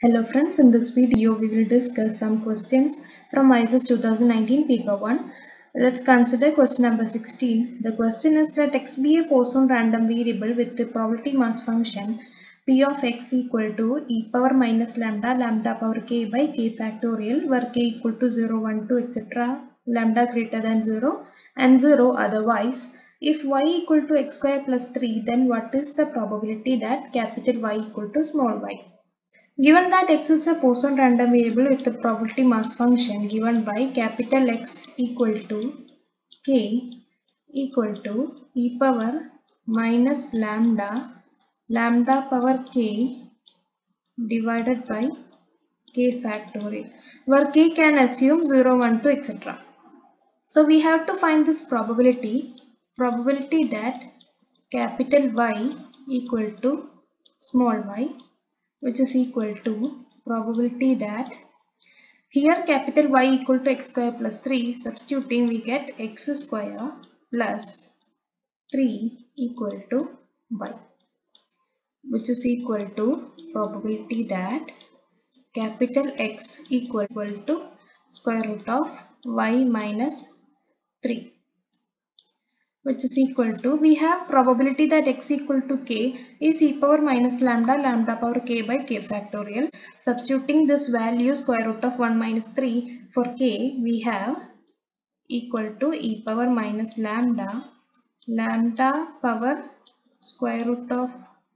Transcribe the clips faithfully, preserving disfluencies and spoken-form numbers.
Hello friends, in this video we will discuss some questions from I C E S twenty nineteen paper one. Let's consider question number sixteen. The question is, let x be a Poisson random variable with the probability mass function p of x equal to e power minus lambda lambda power k by k factorial where k equal to zero, one, two, et cetera, lambda greater than zero and zero otherwise. If y equal to x square plus three, then what is the probability that capital Y equal to small y? Given that x is a Poisson random variable with the probability mass function given by capital X equal to k equal to e power minus lambda lambda power k divided by k factorial, where k can assume zero, one, two, et cetera. So we have to find this probability, probability that capital Y equal to small y, which is equal to probability that here capital Y equal to x square plus three, substituting we get x square plus three equal to y, which is equal to probability that capital X equal to square root of y minus three, which is equal to, we have probability that x equal to k is e power minus lambda lambda power k by k factorial. Substituting this value square root of one minus three for k, we have equal to e power minus lambda lambda power square root of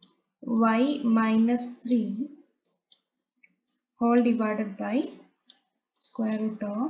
y minus three whole divided by square root of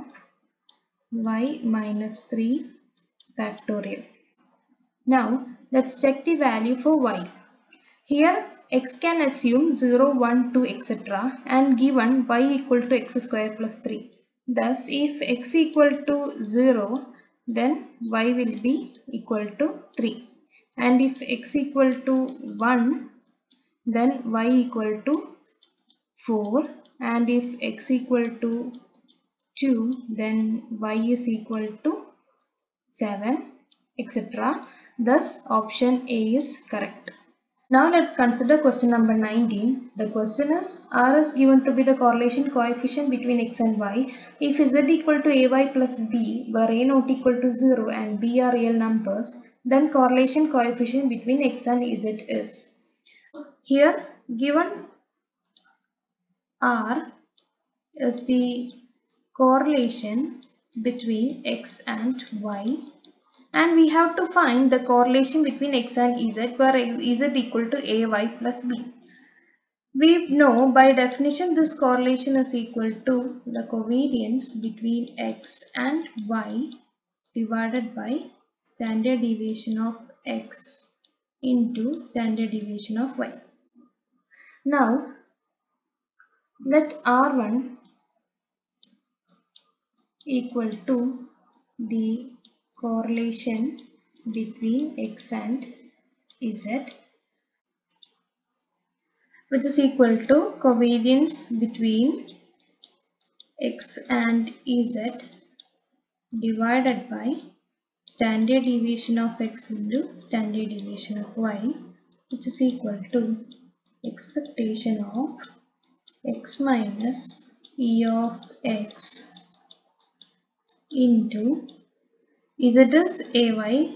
y minus three factorial. Now let's check the value for y. Here x can assume zero, one, two, et cetera and given y equal to x square plus three. Thus if x equal to zero, then y will be equal to three, and if x equal to one, then y equal to four, and if x equal to two, then y is equal to seven, et cetera. Thus option A is correct. Now let's consider question number nineteen. The question is, R is given to be the correlation coefficient between x and y. If z equal to ay plus b, where a not equal to zero and b are real numbers, then correlation coefficient between x and z is. Here given R is the correlation between x and y, and we have to find the correlation between x and z, where z equal to ay plus b. We know by definition this correlation is equal to the covariance between x and y divided by standard deviation of x into standard deviation of y. Now let R one equal to the correlation between x and z, which is equal to covariance between x and z divided by standard deviation of x into standard deviation of y, which is equal to expectation of x minus e of x into z is ay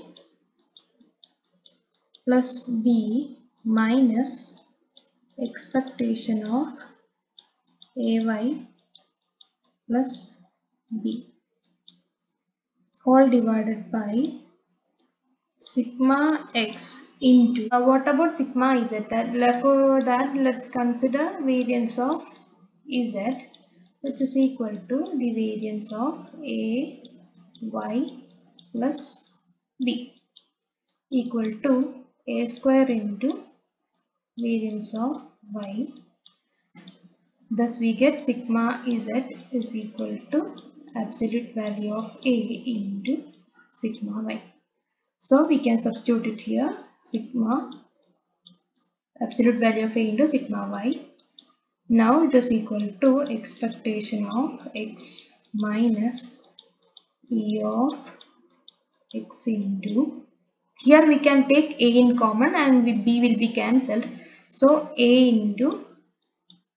plus b minus expectation of ay plus b whole divided by sigma x into, uh, what about sigma z? That for that let's consider variance of z, which is equal to the variance of a y plus b equal to a square into variance of y. Thus we get sigma z is equal to absolute value of a into sigma y. So we can substitute it here, sigma absolute value of a into sigma y. Now it is equal to expectation of x minus e of x into, here we can take a in common and b will be cancelled, so a into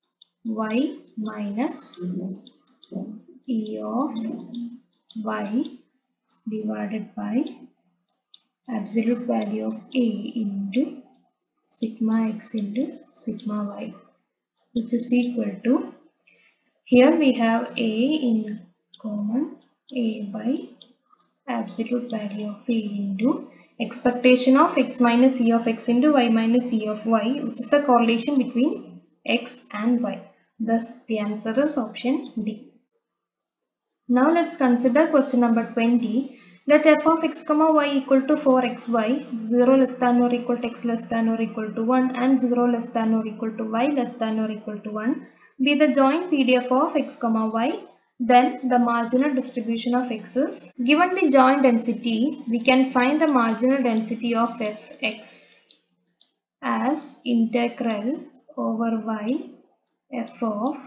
y minus e of y divided by absolute value of a into sigma x into sigma y, which is equal to, here we have a in common, a by absolute value of a into expectation of x minus e of x into y minus e of y, which is the correlation between x and y. Thus the answer is option D. Now let's consider question number twenty. Let f of x comma y equal to four x y, zero less than or equal to x less than or equal to one and zero less than or equal to y less than or equal to one be the joint P D F of x comma y. Then the marginal distribution of x is. Given the joint density, we can find the marginal density of fx as integral over y f of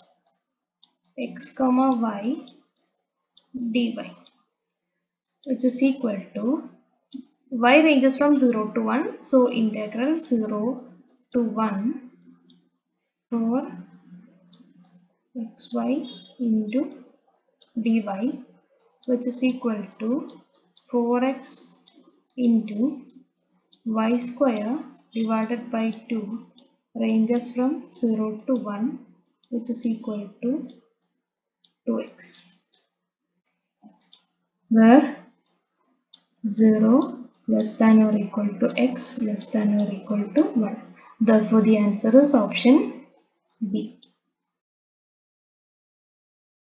x comma y dy, which is equal to, y ranges from zero to one, so integral zero to one for xy into dy, which is equal to four x into y square divided by two, ranges from zero to one, which is equal to two x, where zero less than or equal to x less than or equal to one. Therefore, the answer is option B.